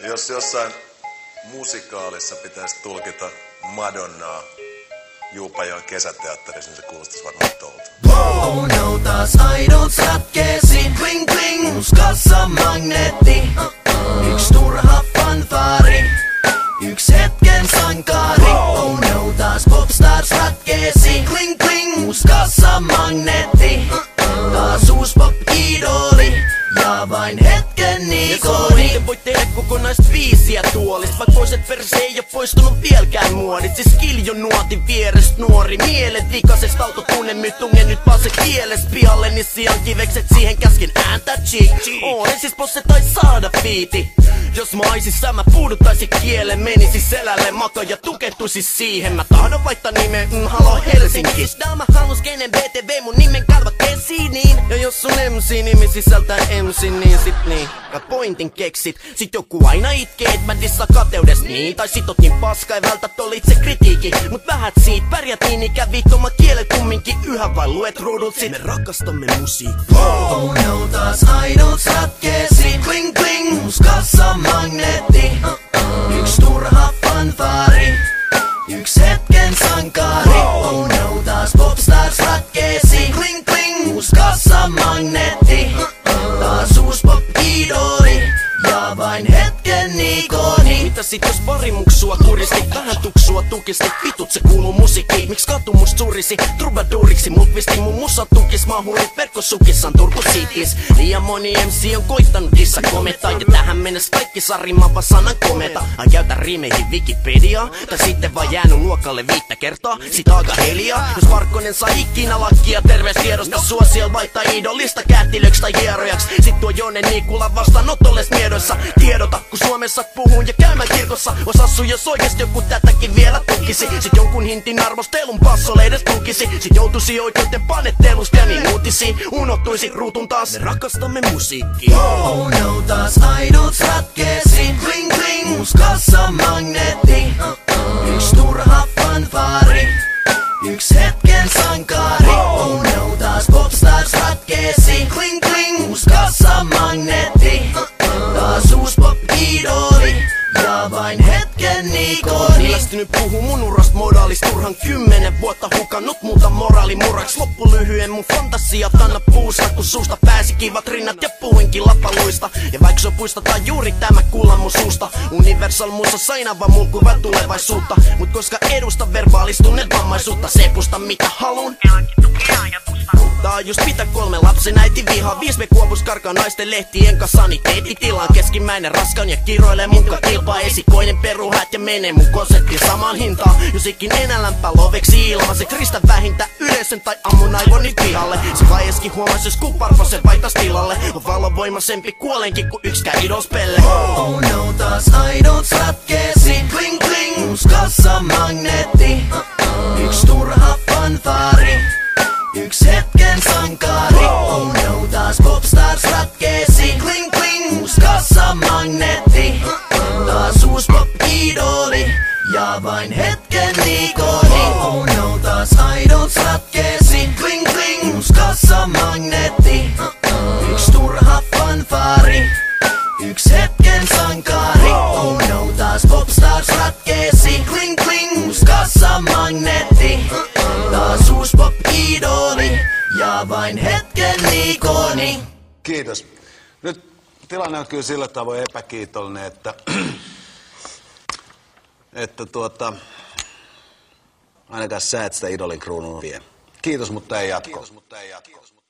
Jos jossain musikaalissa pitäisi tulkita Madonnaa Juupajoen kesäteatterissa, niin se kuulostaisi varmaan tuolta. Oh no, taas aidot ratkeesi. Bling bling, muskassa magneetti. Yks turha fanfaari, yks hetken sankari. Oh no, taas popstars ratkeesi. Bling bling, muskassa magneetti. Taas uus pop-idoli ja vain hetken ikoni. Ja voit tehdä kokonaista biisiä tuolista, vaik pois et perse ei oo poistunut vieläkään muodit. Siis kiljon nuotin vierest nuori, mielet vikasest autotunne myy tungen nyt vaan se kieles pialle. Niin sijan kivekset siihen käskin ääntä cheek. Olen siis posse tai saada fiiti. Jos mä oisis mä puuduttaisin kielen, menisis selälle maka ja tukehtuisis siihen. Mä tahdon vaihtaa nimen, halo Helsinki. Mä halus kenen BTV mun nimen kalvat esiin. Ja jos sun MC-nimi sisältää MC, niin sit niin kat pointin keksit. Sit joku aina itkee, et mä dissa kateudesta niin. Tai sit oot niin paska, ei vältät ol itse kritiikki. Mut vähät siitä pärjät niin ikä vittu, mä kielet kumminkin yhä vain luet ruudut sit. Me rakastamme musiikkaa. Oh no, taas aidot ratkeesi. Bling bling, muskassa magneetti. Yks turha fanfaari, yks hetken sankari. Oh no, taas popstars ratkeesi. Bling bling, muskassa magneetti. Taas uus pop-idoli ja vain hetken ikoni. Mitä sit jos pari muksua kuristi, vähän tuksua tukisti, vitut se kuuluu musiikkiin. Miks katu must surisi, trubaduuriksi mut pisti mun musa tukis. Mahurit verkkosukissaan turkusiitis. Liian moni MC on koittanut dissa kometa, ja tähän mennessä kaikki saa rimmaava sanan kometa. Ai käytä riimeihin Wikipediaa, tai sitten vaan jäänyt luokalle 5 kertaa. Sit aika hiljaa, jos Varkkonen saa ikinä lakkia terveystiedosta. Suosiel vaihtaa idolista kätilöks tai hierojaksi. Sit tuo Jone Niikula vastaanotolles miedoissa. Tiedota, kun Suomessa puhun ja käymään kirkossa. Ois assu, jos oikeesti joku tätäkin vielä tukisi. Sit jonkun hintin arvostelun passolle edes tukisi. Sit joutuisi oikeuden panettelusta ja niin uutisiin unohtuisi ruutun taas. Me rakastamme musiikkia. Oh no, taas aidot ratkeesi. Bling bling, muskassa magneetti. Yks turha fanfaari, yks hetken sankari. Oh no, taas popstars ratkeesi. Bling bling, muskassa magneetti. Taas uus pop-idoli ja vain hetken ikoni. Ilmestynyt puhuu mun urasta modaalista, turhan 10 vuotta hukannut muuta moraalimurraks. Loppu lyhyen mun fantasiat anna puusta, kun suusta pääsi kivat rinnat ja puhuinkin lapaluista. Ja vaikka sopuista tai juuri tämä kuulla mun suusta, Universal musa aina vaan mulkuvaa tulevaisuutta. Mut koska edustan verbaalistuneet vammaisuutta, sepusta mitä halun. Taajus pitää 3 lapsen äiti vihaa 5 kuopus karkaa naisten lehtien kanssa saniteettitilaan. Keskimmäinen raskaan ja kiroilee munka kilpaa. Esikoinen peruhät ja menee mun konserttiin samaan hintaan. Jos ikin enää lämpää loveksi ilmaiseksi, ristä vähintään yleisön tai ammun aivoni pihalle. Se vaieskin huomas jos kuparpo se vaihtais tilalle. On valovoimaisempi kuolenkin kuin ykskään idospelle. Oh no, taas aidot ratkeesi. Bling bling, muskassa magneetti. Yks turha fanfaari, yks hetken sankari. Oh no, taas popstars ratkeesi. Bling bling, muskassa magneetti. Taas uus pop-idoli ja vain hetken ikoni. Oh no, taas aidot ratkeesi. Bling bling, muskassa magneetti. Yks turha fanfaari, yks hetken sankari. Oh no, taas popstars ratkeesi. Bling bling, muskassa magneetti. Taas uus pop-idoli ja vain hetken ikoni. Kiitos. Nyt tilanne on kyllä sillä tavoin epäkiitollinen, että ainakaan sä et sitä idolin kruunua vie. Kiitos, mutta ei jatkoa.